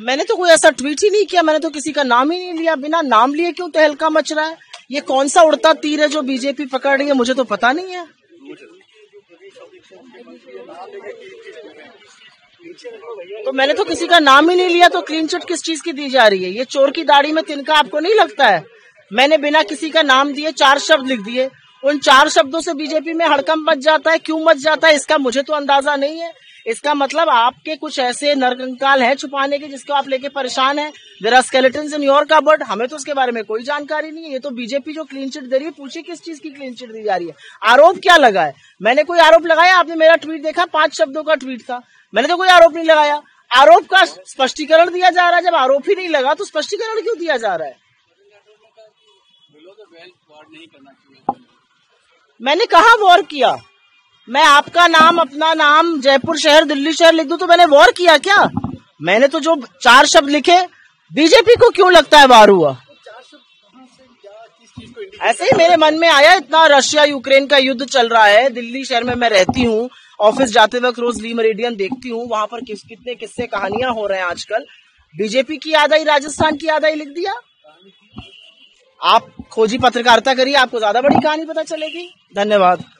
मैंने तो कोई ऐसा ट्वीट ही नहीं किया, मैंने तो किसी का नाम ही नहीं लिया। बिना नाम लिए क्यों तहलका मच रहा है? ये कौन सा उड़ता तीर है जो बीजेपी पकड़ रही है, मुझे तो पता नहीं है। तो मैंने तो किसी का नाम ही नहीं लिया, तो क्लीन चिट किस चीज की दी जा रही है? ये चोर की दाढ़ी में तिनका आपको नहीं लगता है? मैंने बिना किसी का नाम दिए 4 शब्द लिख दिए, उन 4 शब्दों से बीजेपी में हड़कंप मच जाता है। क्यों मच जाता है इसका मुझे तो अंदाजा नहीं है। इसका मतलब आपके कुछ ऐसे नरकंकाल हैं छुपाने के जिसको आप लेके परेशान हैं। There are skeletons in your cupboard. हमें तो उसके बारे में कोई जानकारी नहीं है। ये तो बीजेपी जो क्लीन चिट दे रही है, पूछिए किस चीज की क्लीन चिट दी जा रही है? आरोप क्या लगा है? मैंने कोई आरोप लगाया? आपने मेरा ट्वीट देखा? 5 शब्दों का ट्वीट था, मैंने तो कोई आरोप नहीं लगाया। आरोप का स्पष्टीकरण दिया जा रहा है। जब आरोप ही नहीं लगा तो स्पष्टीकरण क्यों दिया जा रहा है? मैंने कहा वॉर किया? मैं आपका नाम, अपना नाम, जयपुर शहर, दिल्ली शहर लिख दूं तो मैंने वॉर किया क्या? मैंने तो जो 4 शब्द लिखे, बीजेपी को क्यों लगता है वार हुआ? ऐसे ही मेरे मन में आया। इतना रशिया यूक्रेन का युद्ध चल रहा है, दिल्ली शहर में मैं रहती हूँ, ऑफिस जाते वक्त रोज ली मेरिडियन देखती हूँ, वहां पर कितने किस्से कहानियां हो रहे हैं आजकल। बीजेपी की याद आई, राजस्थान की याद आई, लिख दिया। आप खोजी पत्रकारिता करिए, आपको ज्यादा बड़ी कहानी पता चलेगी। धन्यवाद।